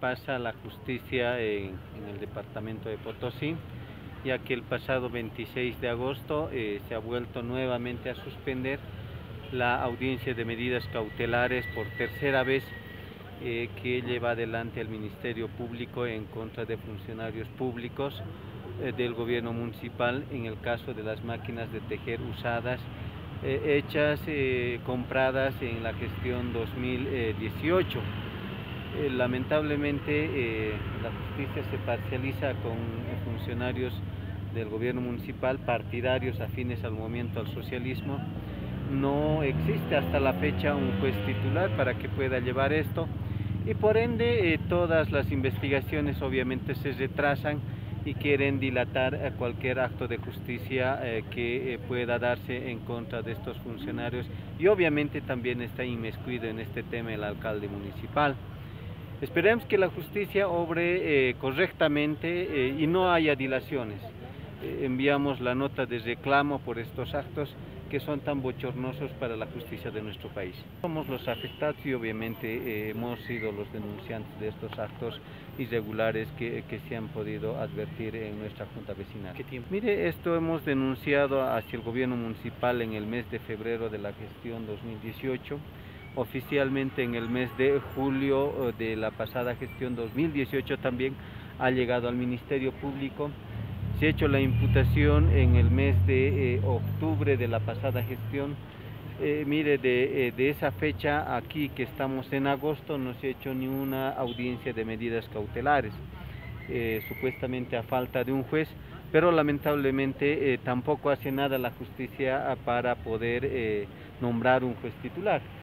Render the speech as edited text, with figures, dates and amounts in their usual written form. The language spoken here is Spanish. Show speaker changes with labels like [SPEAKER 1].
[SPEAKER 1] pasa la justicia en el departamento de Potosí, ya que el pasado 26 de agosto se ha vuelto nuevamente a suspender la audiencia de medidas cautelares por tercera vez que lleva adelante el Ministerio Público en contra de funcionarios públicos del gobierno municipal en el caso de las máquinas de tejer usadas hechas, compradas en la gestión 2018. Lamentablemente la justicia se parcializa con funcionarios del gobierno municipal partidarios afines al movimiento al socialismo. No existe hasta la fecha un juez titular para que pueda llevar esto y por ende todas las investigaciones obviamente se retrasan y quieren dilatar cualquier acto de justicia que pueda darse en contra de estos funcionarios, y obviamente también está inmiscuido en este tema el alcalde municipal. Esperemos que la justicia obre correctamente y no haya dilaciones. Enviamos la nota de reclamo por estos actos que son tan bochornosos para la justicia de nuestro país. Somos los afectados y obviamente hemos sido los denunciantes de estos actos irregulares que se han podido advertir en nuestra junta vecinal.
[SPEAKER 2] ¿Qué tiempo?
[SPEAKER 1] Mire, esto hemos denunciado hacia el gobierno municipal en el mes de febrero de la gestión 2018, oficialmente en el mes de julio de la pasada gestión 2018 también ha llegado al Ministerio Público. Se ha hecho la imputación en el mes de octubre de la pasada gestión. Mire, de esa fecha aquí que estamos en agosto no se ha hecho ni una audiencia de medidas cautelares, supuestamente a falta de un juez, pero lamentablemente tampoco hace nada la justicia para poder nombrar un juez titular.